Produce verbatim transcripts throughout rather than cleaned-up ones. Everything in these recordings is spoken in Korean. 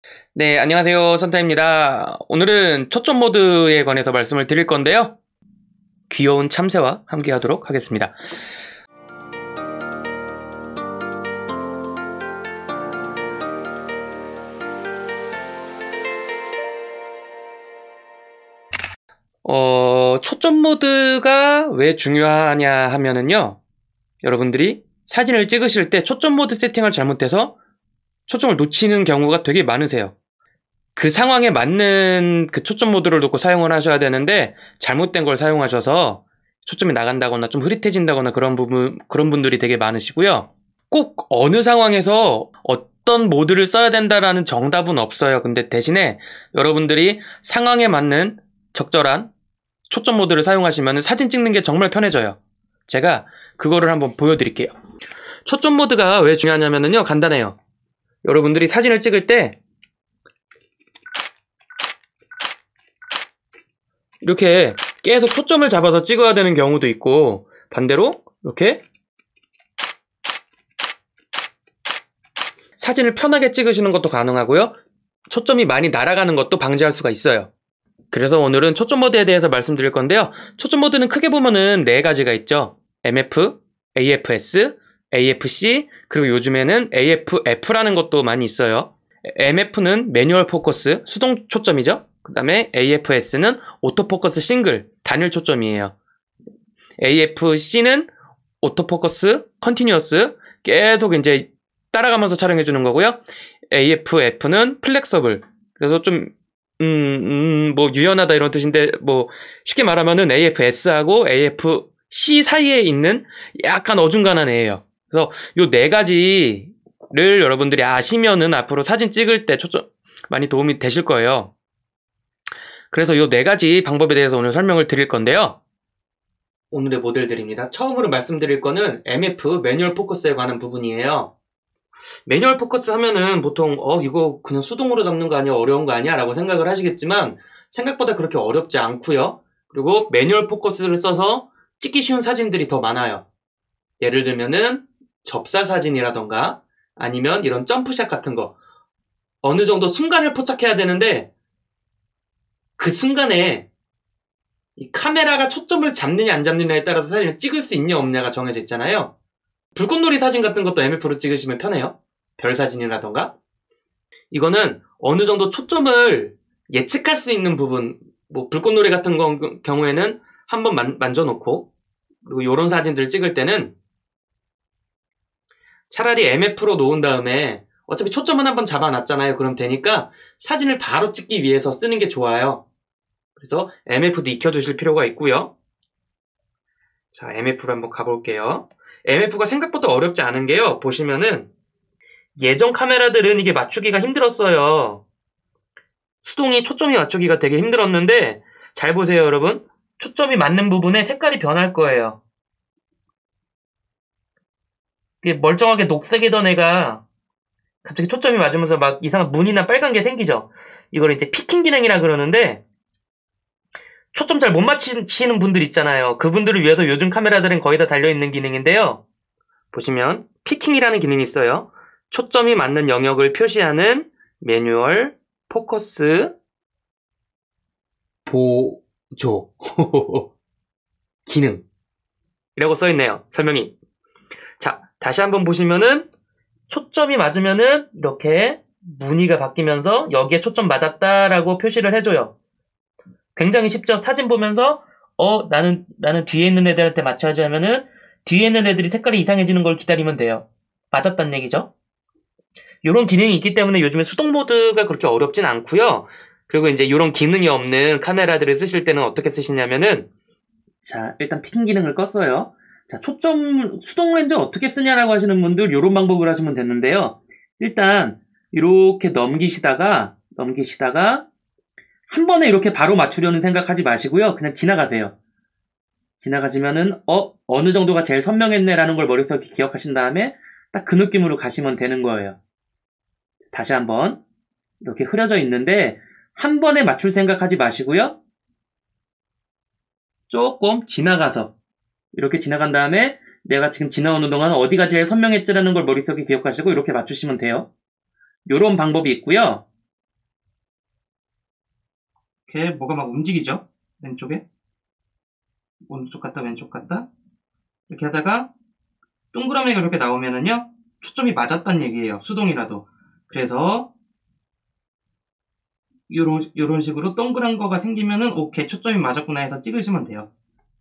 네, 안녕하세요. 선타입니다. 오늘은 초점 모드에 관해서 말씀을 드릴 건데요. 귀여운 참새와 함께 하도록 하겠습니다. 어, 초점 모드가 왜 중요하냐 하면은요. 여러분들이 사진을 찍으실 때 초점 모드 세팅을 잘못해서 초점을 놓치는 경우가 되게 많으세요. 그 상황에 맞는 그 초점 모드를 놓고 사용을 하셔야 되는데 잘못된 걸 사용하셔서 초점이 나간다거나 좀 흐릿해진다거나 그런 부분, 그런 분들이 되게 많으시고요. 꼭 어느 상황에서 어떤 모드를 써야 된다라는 정답은 없어요. 근데 대신에 여러분들이 상황에 맞는 적절한 초점 모드를 사용하시면 사진 찍는 게 정말 편해져요. 제가 그거를 한번 보여드릴게요. 초점 모드가 왜 중요하냐면요. 간단해요. 여러분들이 사진을 찍을 때 이렇게 계속 초점을 잡아서 찍어야 되는 경우도 있고 반대로 이렇게 사진을 편하게 찍으시는 것도 가능하고요. 초점이 많이 날아가는 것도 방지할 수가 있어요. 그래서 오늘은 초점 모드에 대해서 말씀드릴 건데요. 초점 모드는 크게 보면은 네 가지가 있죠. 엠에프, 에이에프에스, 에이에프씨, 그리고 요즘에는 에이에프에프라는 것도 많이 있어요. 엠에프는 매뉴얼 포커스, 수동 초점이죠. 그 다음에 에이에프에스는 오토포커스 싱글, 단일 초점이에요. 에이에프씨는 오토포커스, 컨티뉴어스, 계속 이제 따라가면서 촬영해주는 거고요. 에이에프에프는 플렉서블, 그래서 좀, 음, 음, 뭐, 유연하다 이런 뜻인데, 뭐, 쉽게 말하면은 에이에프에스하고 에이에프씨 사이에 있는 약간 어중간한 애예요. 그래서 요 네 가지를 여러분들이 아시면은 앞으로 사진 찍을 때 초점 많이 도움이 되실 거예요. 그래서 요 네 가지 방법에 대해서 오늘 설명을 드릴 건데요. 오늘의 모델들입니다. 처음으로 말씀드릴 거는 엠에프, 매뉴얼 포커스에 관한 부분이에요. 매뉴얼 포커스 하면은 보통 어 이거 그냥 수동으로 잡는 거 아니야? 어려운 거 아니야? 라고 생각을 하시겠지만 생각보다 그렇게 어렵지 않고요. 그리고 매뉴얼 포커스를 써서 찍기 쉬운 사진들이 더 많아요. 예를 들면은 접사 사진이라던가 아니면 이런 점프샷 같은 거 어느 정도 순간을 포착해야 되는데 그 순간에 이 카메라가 초점을 잡느냐 안 잡느냐에 따라서 사진을 찍을 수 있냐 없냐가 정해져 있잖아요. 불꽃놀이 사진 같은 것도 엠에프로 찍으시면 편해요. 별 사진이라던가. 이거는 어느 정도 초점을 예측할 수 있는 부분, 뭐 불꽃놀이 같은 거, 경우에는 한번 만, 만져놓고 그리고 이런 사진들 찍을 때는 차라리 엠에프로 놓은 다음에 어차피 초점은 한번 잡아놨잖아요. 그럼 되니까 사진을 바로 찍기 위해서 쓰는 게 좋아요. 그래서 엠에프도 익혀두실 필요가 있고요. 자, 엠에프로 한번 가볼게요. 엠에프가 생각보다 어렵지 않은 게요. 보시면은 예전 카메라들은 이게 맞추기가 힘들었어요. 수동이 초점이 맞추기가 되게 힘들었는데 잘 보세요, 여러분. 초점이 맞는 부분에 색깔이 변할 거예요. 이게 멀쩡하게 녹색이던 애가 갑자기 초점이 맞으면서 막 이상한 무늬나 빨간 게 생기죠. 이걸 이제 피킹 기능이라 그러는데 초점 잘 못 맞히시는 분들 있잖아요. 그분들을 위해서 요즘 카메라들은 거의 다 달려있는 기능인데요. 보시면 피킹이라는 기능이 있어요. 초점이 맞는 영역을 표시하는 매뉴얼 포커스 보조 기능이라고 써있네요. 설명이. 자, 다시 한번 보시면은 초점이 맞으면은 이렇게 무늬가 바뀌면서 여기에 초점 맞았다라고 표시를 해줘요. 굉장히 쉽죠? 사진 보면서 어 나는 나는 뒤에 있는 애들한테 맞춰야지 하면은 뒤에 있는 애들이 색깔이 이상해지는 걸 기다리면 돼요. 맞았단 얘기죠. 이런 기능이 있기 때문에 요즘에 수동 모드가 그렇게 어렵진 않고요. 그리고 이제 이런 기능이 없는 카메라들을 쓰실 때는 어떻게 쓰시냐면은 자, 일단 피킹 기능을 껐어요. 자, 초점 수동 렌즈 어떻게 쓰냐라고 하시는 분들 이런 방법을 하시면 되는데요. 일단 이렇게 넘기시다가 넘기시다가 한 번에 이렇게 바로 맞추려는 생각하지 마시고요. 그냥 지나가세요. 지나가시면은 어 어느 정도가 제일 선명했네라는 걸 머릿속에 기억하신 다음에 딱 그 느낌으로 가시면 되는 거예요. 다시 한번 이렇게 흐려져 있는데 한 번에 맞출 생각하지 마시고요. 조금 지나가서 이렇게 지나간 다음에 내가 지금 지나오는 동안 어디가 제일 선명했지라는 걸 머릿속에 기억하시고 이렇게 맞추시면 돼요. 요런 방법이 있고요. 이렇게 뭐가 막 움직이죠? 왼쪽에. 오른쪽 갔다 왼쪽 갔다. 이렇게 하다가 동그라미가 이렇게 나오면은요, 초점이 맞았단 얘기예요. 수동이라도. 그래서 요런, 요런 식으로 동그란 거가 생기면은 오케이, 초점이 맞았구나 해서 찍으시면 돼요.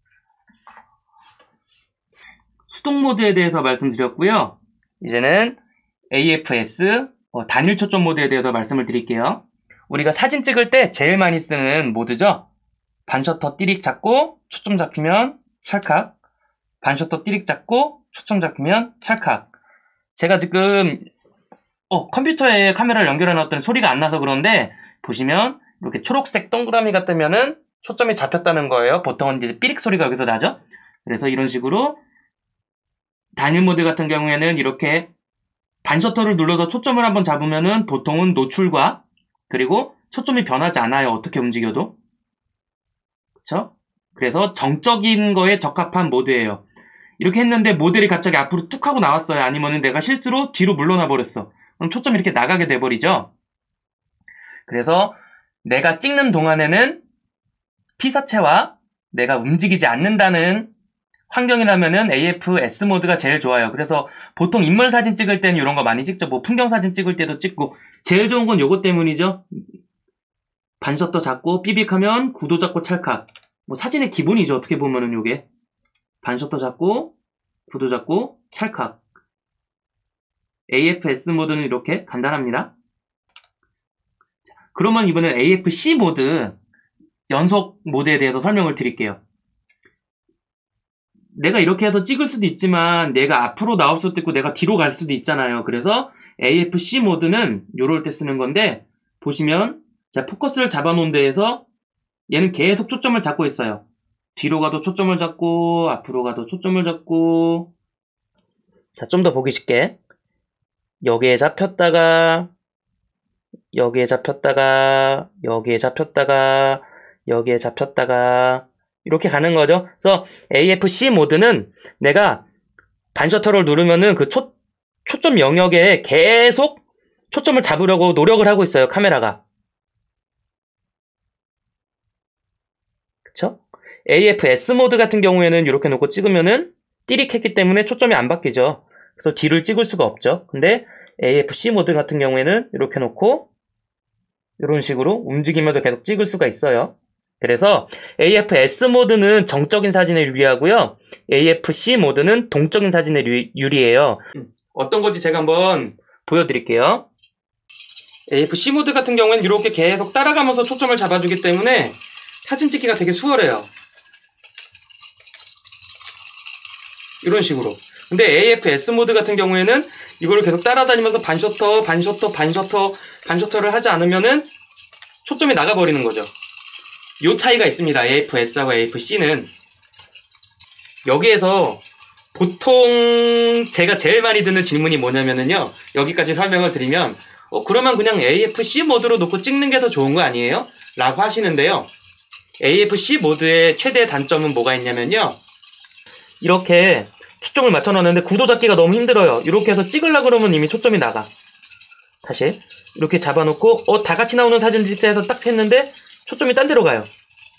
수동 모드에 대해서 말씀드렸고요. 이제는 에이에프에스, 어, 단일 초점 모드에 대해서 말씀을 드릴게요. 우리가 사진 찍을 때 제일 많이 쓰는 모드죠. 반셔터 띠릭 잡고 초점 잡히면 찰칵, 반셔터 띠릭 잡고 초점 잡히면 찰칵. 제가 지금 어, 컴퓨터에 카메라를 연결해 놨더니 소리가 안 나서 그런데 보시면 이렇게 초록색 동그라미가 뜨면은 초점이 잡혔다는 거예요. 보통은 이제 삐릭 소리가 여기서 나죠. 그래서 이런 식으로 단일 모드 같은 경우에는 이렇게 반셔터를 눌러서 초점을 한번 잡으면은 보통은 노출과 그리고 초점이 변하지 않아요. 어떻게 움직여도. 그쵸? 그래서 정적인 거에 적합한 모드예요. 이렇게 했는데 모델이 갑자기 앞으로 툭 하고 나왔어요. 아니면은 내가 실수로 뒤로 물러나 버렸어. 그럼 초점이 이렇게 나가게 돼버리죠. 그래서 내가 찍는 동안에는 피사체와 내가 움직이지 않는다는 환경이라면은 에이에프에스 모드가 제일 좋아요. 그래서 보통 인물 사진 찍을 때는 이런 거 많이 찍죠. 뭐 풍경 사진 찍을 때도 찍고 제일 좋은 건 요거 때문이죠. 반셔터 잡고 삐빅하면 구도 잡고 찰칵. 뭐 사진의 기본이죠. 어떻게 보면은 요게 반셔터 잡고 구도 잡고 찰칵. 에이에프에스 모드는 이렇게 간단합니다. 그러면 이번엔 에이에프씨 모드 연속 모드에 대해서 설명을 드릴게요. 내가 이렇게 해서 찍을 수도 있지만 내가 앞으로 나올 수도 있고 내가 뒤로 갈 수도 있잖아요. 그래서 에이에프씨 모드는 요럴 때 쓰는 건데 보시면 자 포커스를 잡아놓은 데에서 얘는 계속 초점을 잡고 있어요. 뒤로 가도 초점을 잡고 앞으로 가도 초점을 잡고 자, 좀 더 보기 쉽게 여기에 잡혔다가 여기에 잡혔다가 여기에 잡혔다가 여기에 잡혔다가 이렇게 가는 거죠. 그래서 에이에프씨 모드는 내가 반셔터를 누르면은 그 초, 초점 영역에 계속 초점을 잡으려고 노력을 하고 있어요. 카메라가. 그쵸? 에이에프에스 모드 같은 경우에는 이렇게 놓고 찍으면은 띠릭했기 때문에 초점이 안 바뀌죠. 그래서 뒤를 찍을 수가 없죠. 근데 에이에프씨 모드 같은 경우에는 이렇게 놓고 이런 식으로 움직이면서 계속 찍을 수가 있어요. 그래서 에이에프에스 모드는 정적인 사진에 유리하고요. 에이에프씨 모드는 동적인 사진에 유, 유리해요. 어떤 건지 제가 한번 보여드릴게요. 에이에프씨 모드 같은 경우에는 이렇게 계속 따라가면서 초점을 잡아주기 때문에 사진 찍기가 되게 수월해요. 이런 식으로. 근데 에이에프에스 모드 같은 경우에는 이걸 계속 따라다니면서 반셔터, 반셔터, 반셔터, 반셔터를 하지 않으면은 초점이 나가버리는 거죠. 요 차이가 있습니다. 에이에프에스하고 에이에프씨는. 여기에서 보통 제가 제일 많이 듣는 질문이 뭐냐면은요. 여기까지 설명을 드리면 어, 그러면 그냥 에이에프씨 모드로 놓고 찍는 게 더 좋은 거 아니에요? 라고 하시는데요. 에이에프씨 모드의 최대 단점은 뭐가 있냐면요. 이렇게 초점을 맞춰놨는데 구도 잡기가 너무 힘들어요. 이렇게 해서 찍으려고 그러면 이미 초점이 나가. 다시 이렇게 잡아놓고 어, 다 같이 나오는 사진 찍자 해서 딱 했는데 초점이 딴 데로 가요.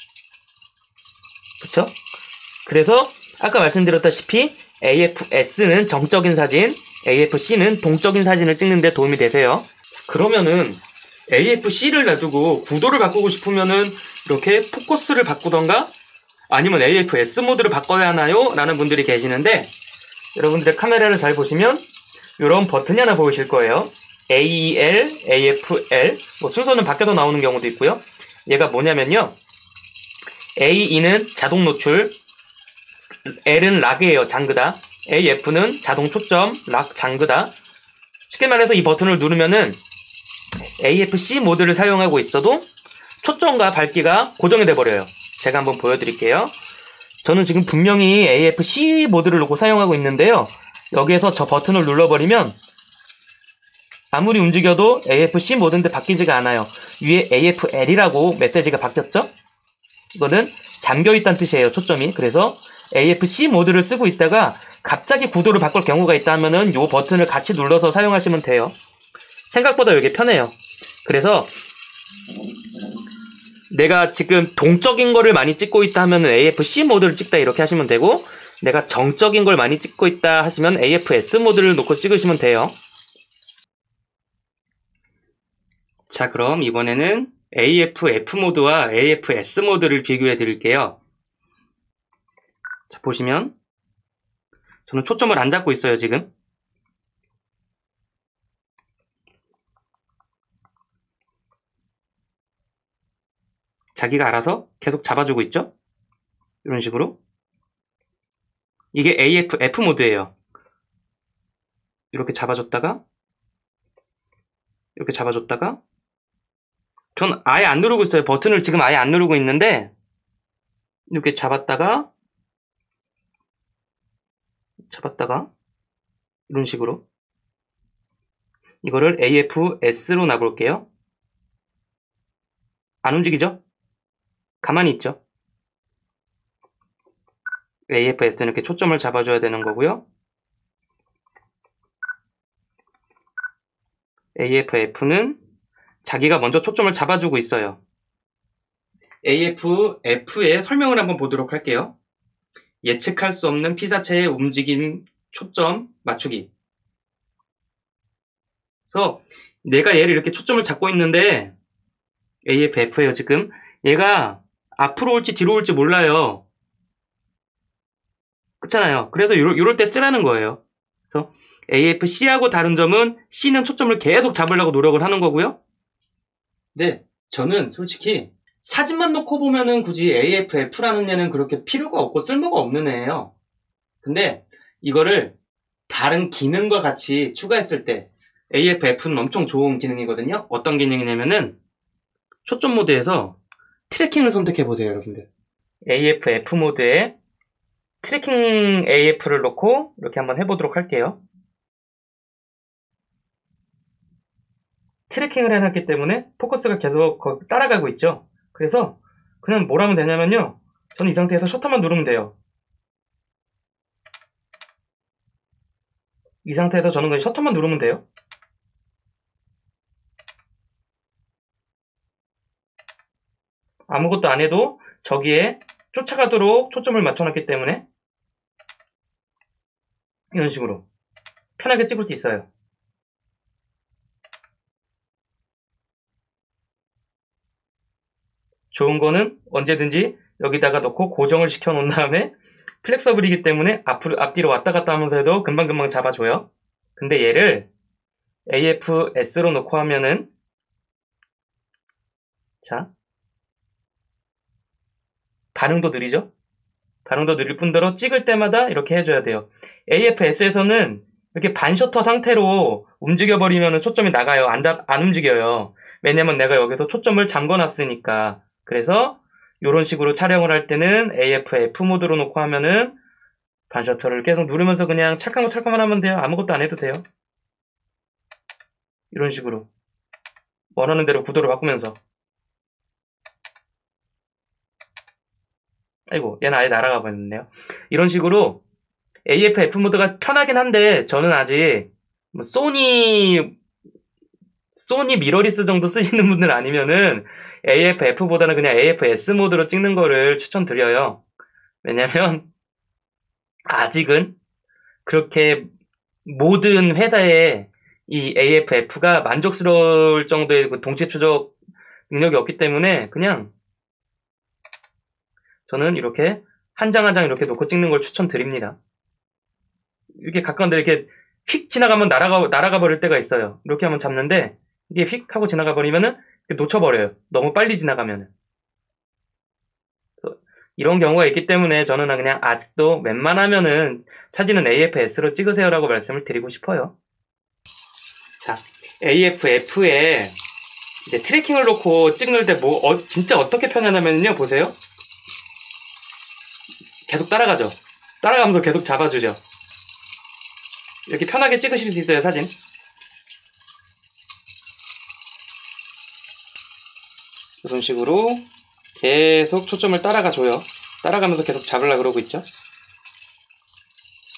그쵸? 그래서 아까 말씀드렸다시피 에이에프에스는 정적인 사진, 에이에프씨는 동적인 사진을 찍는 데 도움이 되세요. 그러면은 에이에프씨를 놔두고 구도를 바꾸고 싶으면은 이렇게 포커스를 바꾸던가 아니면 에이에프에스 모드를 바꿔야 하나요? 라는 분들이 계시는데 여러분들의 카메라를 잘 보시면 이런 버튼이 하나 보이실 거예요. 에이이엘, 에이에프엘 뭐 순서는 바뀌어서 나오는 경우도 있고요. 얘가 뭐냐면요. 에이이는 자동 노출, L은 락이에요. 장그다. 에이에프는 자동 초점, 락 장그다. 쉽게 말해서 이 버튼을 누르면은 에이에프씨 모드를 사용하고 있어도 초점과 밝기가 고정이 돼버려요. 제가 한번 보여드릴게요. 저는 지금 분명히 에이에프씨 모드를 놓고 사용하고 있는데요. 여기에서 저 버튼을 눌러버리면 아무리 움직여도 에이에프씨 모드인데 바뀌지가 않아요. 위에 에이에프엘이라고 메시지가 바뀌었죠? 이거는 잠겨있다는 뜻이에요. 초점이. 그래서 에이에프씨 모드를 쓰고 있다가 갑자기 구도를 바꿀 경우가 있다면은 이 버튼을 같이 눌러서 사용하시면 돼요. 생각보다 이게 편해요. 그래서 내가 지금 동적인 거를 많이 찍고 있다 하면 에이에프씨 모드를 찍다 이렇게 하시면 되고, 내가 정적인 걸 많이 찍고 있다 하시면 에이에프에스 모드를 놓고 찍으시면 돼요. 자, 그럼 이번에는 에이에프에프 모드와 에이에프에스 모드를 비교해 드릴게요. 자, 보시면 저는 초점을 안 잡고 있어요, 지금. 자기가 알아서 계속 잡아주고 있죠? 이런 식으로. 이게 에이에프에프 모드예요. 이렇게 잡아줬다가 이렇게 잡아줬다가 전 아예 안 누르고 있어요. 버튼을 지금 아예 안 누르고 있는데 이렇게 잡았다가 잡았다가 이런 식으로 이거를 에이에프에스로 놔볼게요. 안 움직이죠? 가만히 있죠? 에이에프에스는 이렇게 초점을 잡아줘야 되는 거고요. 에이에프에프는 자기가 먼저 초점을 잡아주고 있어요. 에이에프에프의 설명을 한번 보도록 할게요. 예측할 수 없는 피사체의 움직임 초점 맞추기. 그래서 내가 얘를 이렇게 초점을 잡고 있는데 에이에프에프예요 지금. 얘가 앞으로 올지 뒤로 올지 몰라요. 그렇잖아요. 그래서 요럴, 요럴 때 쓰라는 거예요. 그래서 에이에프씨하고 다른 점은 C는 초점을 계속 잡으려고 노력을 하는 거고요. 근데 저는 솔직히 사진만 놓고 보면은 굳이 에이에프에프라는 애는 그렇게 필요가 없고 쓸모가 없는 애예요. 근데 이거를 다른 기능과 같이 추가했을 때 에이에프에프는 엄청 좋은 기능이거든요. 어떤 기능이냐면은 초점 모드에서 트래킹을 선택해보세요, 여러분들. 에이에프에프 모드에 트래킹 에이에프를 놓고 이렇게 한번 해보도록 할게요. 트래킹을 해놨기 때문에 포커스가 계속 따라가고 있죠. 그래서 그냥 뭘 하면 되냐면요. 저는 이 상태에서 셔터만 누르면 돼요. 이 상태에서 저는 그냥 셔터만 누르면 돼요. 아무것도 안 해도 저기에 쫓아가도록 초점을 맞춰놨기 때문에 이런 식으로 편하게 찍을 수 있어요. 좋은 거는 언제든지 여기다가 놓고 고정을 시켜 놓은 다음에 플렉서블이기 때문에 앞으로, 앞뒤로 왔다 갔다 하면서 해도 금방금방 잡아줘요. 근데 얘를 에이에프에스로 놓고 하면은 자 반응도 느리죠? 반응도 느릴 뿐더러 찍을 때마다 이렇게 해줘야 돼요. 에이에프에스에서는 이렇게 반셔터 상태로 움직여버리면 초점이 나가요. 안, 잡, 안 움직여요. 왜냐면 내가 여기서 초점을 잠궈놨으니까. 그래서 이런 식으로 촬영을 할 때는 에이에프에프 모드로 놓고 하면은 반셔터를 계속 누르면서 그냥 찰칵찰칵만 하면 돼요. 아무것도 안 해도 돼요. 이런 식으로 원하는 대로 구도를 바꾸면서. 아이고, 얘는 아예 날아가 버렸네요. 이런 식으로 에이에프에프 모드가 편하긴 한데 저는 아직 뭐 소니 소니 미러리스 정도 쓰시는 분들 아니면은 에이에프에프보다는 그냥 에이에프에스 모드로 찍는 거를 추천드려요. 왜냐면 아직은 그렇게 모든 회사에 이 에이에프에프가 만족스러울 정도의 그 동체 추적 능력이 없기 때문에 그냥 저는 이렇게 한 장 한 장 이렇게 놓고 찍는 걸 추천드립니다. 이렇게 가까운데 이렇게 휙 지나가면 날아가, 날아가 버릴 때가 있어요. 이렇게 하면 잡는데 이게 휙 하고 지나가 버리면은 놓쳐버려요. 너무 빨리 지나가면은. 그래서 이런 경우가 있기 때문에 저는 그냥 아직도 웬만하면은 사진은 에이에프에스로 찍으세요라고 말씀을 드리고 싶어요. 자, 에이에프에프에 이제 트래킹을 놓고 찍는 때 뭐, 어, 진짜 어떻게 편하냐면요. 보세요. 계속 따라가죠. 따라가면서 계속 잡아주죠. 이렇게 편하게 찍으실 수 있어요, 사진. 이런 식으로 계속 초점을 따라가 줘요. 따라가면서 계속 잡으려고 그러고 있죠.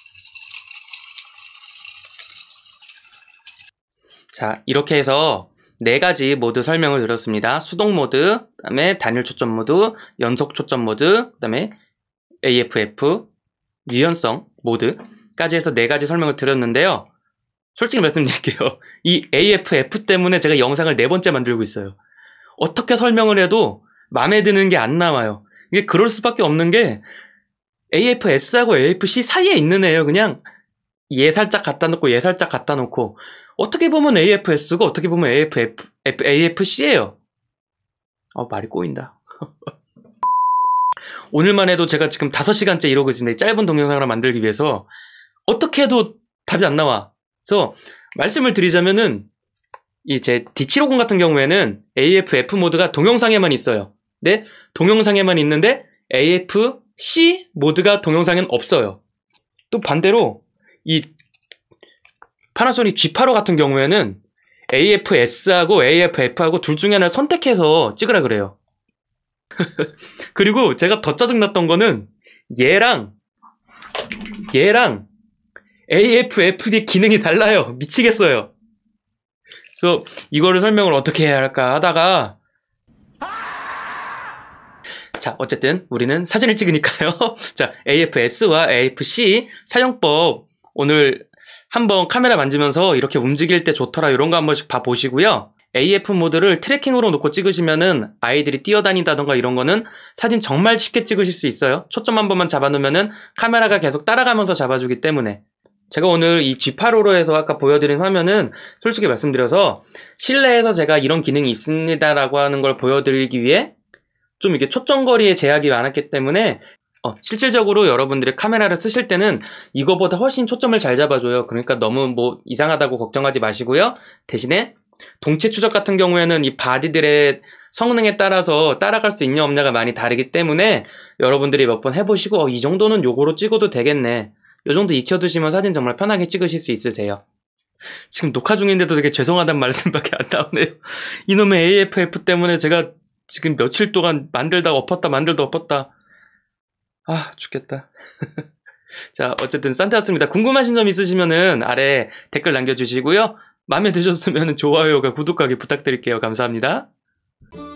자, 이렇게 해서 네 가지 모드 설명을 드렸습니다. 수동 모드, 그 다음에 단일 초점 모드, 연속 초점 모드, 그 다음에 에이에프에프, 유연성 모드까지 해서 네 가지 설명을 드렸는데요. 솔직히 말씀드릴게요. 이 에이에프에프 때문에 제가 영상을 네 번째 만들고 있어요. 어떻게 설명을 해도 마음에 드는 게 안 나와요. 이게 그럴 수밖에 없는 게 에이에프에스하고 에이에프씨 사이에 있는 애예요. 그냥 얘 살짝 갖다 놓고 얘 살짝 갖다 놓고 어떻게 보면 에이에프에스고 어떻게 보면 에이에프에프, 에이에프씨예요. 어, 말이 꼬인다. 오늘만 해도 제가 지금 다섯 시간째 이러고 있습니다. 짧은 동영상을 만들기 위해서 어떻게 해도 답이 안 나와. 그래서 말씀을 드리자면은 이 제 디 칠백오십 같은 경우에는 에이에프에프 모드가 동영상에만 있어요. 네, 동영상에만 있는데 에이에프씨 모드가 동영상엔 없어요. 또 반대로 이 파나소닉 지 팔십오 같은 경우에는 에이에프에스하고 에이에프에프하고 둘 중에 하나를 선택해서 찍으라 그래요. 그리고 제가 더 짜증났던 거는 얘랑 얘랑 에이에프에프의 기능이 달라요. 미치겠어요. 그래서 이거를 설명을 어떻게 해야 할까 하다가 자, 어쨌든 우리는 사진을 찍으니까요. 자, 에이에프에스와 에이에프씨 사용법 오늘 한번 카메라 만지면서 이렇게 움직일 때 좋더라 이런 거 한 번씩 봐보시고요. 에이에프 모드를 트래킹으로 놓고 찍으시면은 아이들이 뛰어다닌다던가 이런 거는 사진 정말 쉽게 찍으실 수 있어요. 초점 한 번만 잡아놓으면은 카메라가 계속 따라가면서 잡아주기 때문에. 제가 오늘 이 지 팔십오로 해서 아까 보여드린 화면은 솔직히 말씀드려서 실내에서 제가 이런 기능이 있습니다라고 하는 걸 보여드리기 위해 좀 이게 초점거리에 제약이 많았기 때문에 어, 실질적으로 여러분들이 카메라를 쓰실 때는 이거보다 훨씬 초점을 잘 잡아줘요. 그러니까 너무 뭐 이상하다고 걱정하지 마시고요. 대신에 동체 추적 같은 경우에는 이 바디들의 성능에 따라서 따라갈 수 있냐 없냐가 많이 다르기 때문에 여러분들이 몇 번 해보시고 어, 이 정도는 요거로 찍어도 되겠네. 요 정도 익혀두시면 사진 정말 편하게 찍으실 수 있으세요. 지금 녹화 중인데도 되게 죄송하다는 말씀밖에 안 나오네요. 이놈의 에이에프에프 때문에 제가 지금 며칠 동안 만들다 엎었다 만들다 엎었다 아 죽겠다. 자, 어쨌든 산타였습니다. 궁금하신 점 있으시면은 아래 댓글 남겨주시고요. 마음에 드셨으면 좋아요가 구독하기 부탁드릴게요. 감사합니다.